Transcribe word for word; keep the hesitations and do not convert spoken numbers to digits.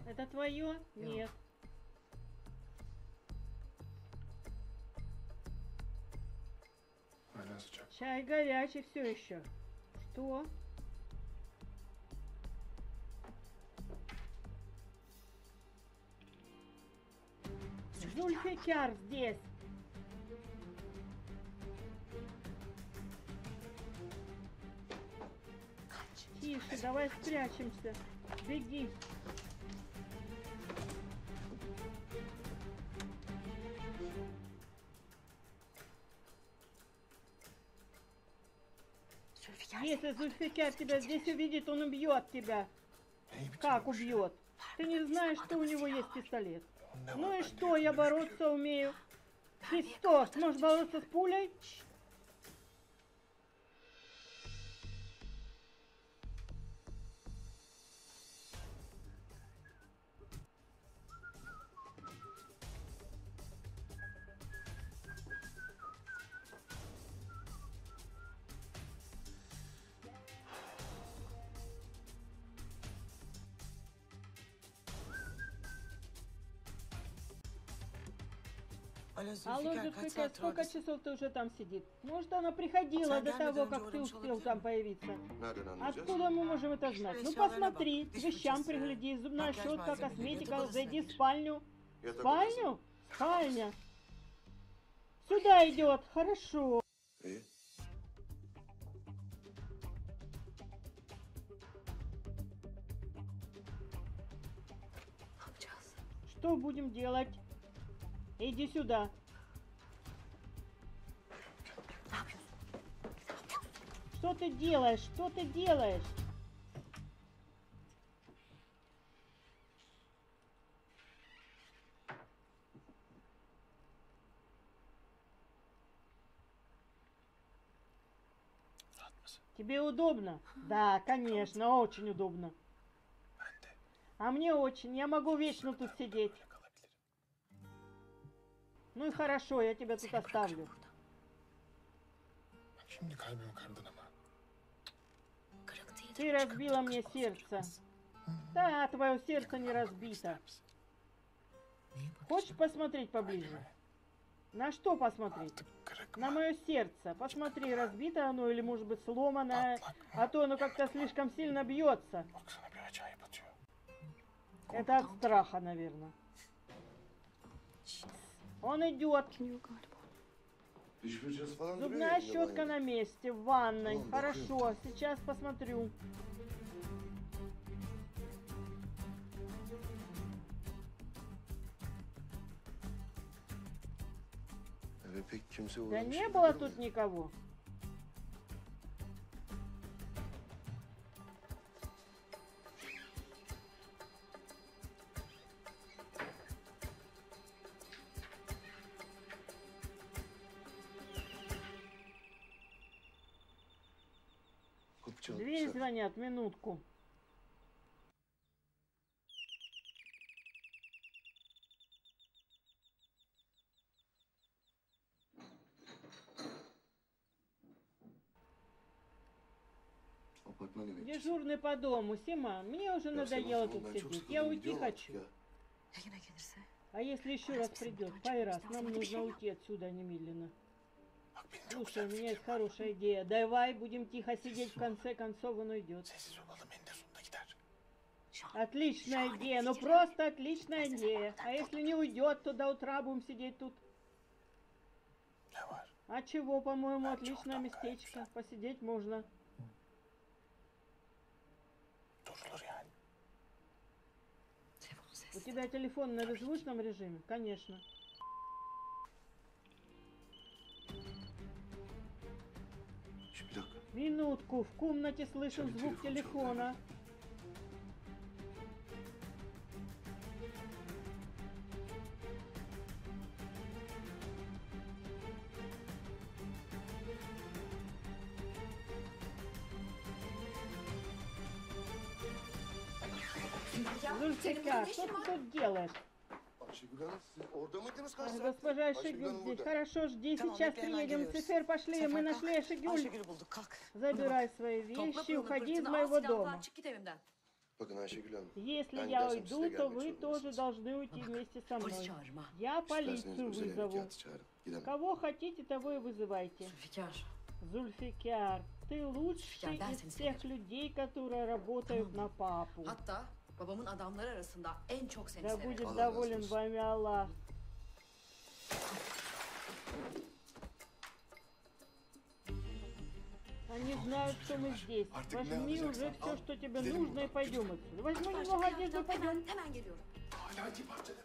Это твое? Нет. Чай горячий все еще. Что? Зульфикар здесь. Тише, давай спрячемся. Беги. Если Зульфикар тебя здесь увидит, он убьет тебя. Как убьет? Ты не знаешь, что у него есть пистолет. Ну и что, я бороться умею. Ты что, сможешь бороться с пулей? Алло, Зульфикар, сколько часов ты уже там сидит? Может, она приходила до того, как ты успел там появиться? Откуда мы можем это знать? Ну, посмотри, к вещам пригляди, зубная щетка, косметика, зайди в спальню. Спальню? Спальня. Сюда идет, хорошо. Что будем делать? Иди сюда. Что ты делаешь? Что ты делаешь? Тебе удобно? Да, конечно, очень удобно. А мне очень. Я могу вечно тут сидеть. Ну и хорошо, я тебя тут оставлю. Ты разбила мне сердце. Да, твое сердце не разбито. Хочешь посмотреть поближе? На что посмотреть? На мое сердце. Посмотри, разбито оно или может быть сломанное, а то оно как-то слишком сильно бьется. Это от страха, наверное. Он идет. Зубная щетка на месте, в ванной. Хорошо, сейчас посмотрю. Да не было тут никого. Дверь звонят, минутку. Дежурный по дому, Сима, мне уже надоело тут сидеть. Я уйти хочу. А если еще раз придет, Пайрас, нам нужно уйти отсюда немедленно. Слушай, у меня есть хорошая идея. Давай будем тихо сидеть, в конце концов он уйдет. Отличная идея, ну просто отличная идея. А если не уйдет, то до утра будем сидеть тут. А чего, по-моему, отличное местечко. Посидеть можно. У тебя телефон на беззвучном режиме? Конечно. Минутку, в комнате слышен звук телефона. Зульфикар, что ты тут делаешь? Госпожа Айшегюль здесь. Хорошо, жди, сейчас приедем. Сефер, пошли, мы нашли Айшегюль. Забирай свои вещи, уходи из моего дома. Если я уйду, то вы тоже должны уйти вместе со Polis мной. çağırırım ha. Я полицию вызову. Кого хотите, того и вызывайте. Zülfikar. Зульфикар, ты лучший Я из сeni всех severim. людей, которые работают на папу. Hatta babamın adamları arasında en çok seni Да severim. будет Allah доволен разлучит. вами Аллах. Они знают, что мы здесь. Artık ne Возьми уже alacaksan все, al. что тебе Gidelim нужно, и buradan. пойдем отсюда. Возьми Parça немного kıyafet одежды, al, пойдем. hemen, hemen geliyorum. Hala iki parça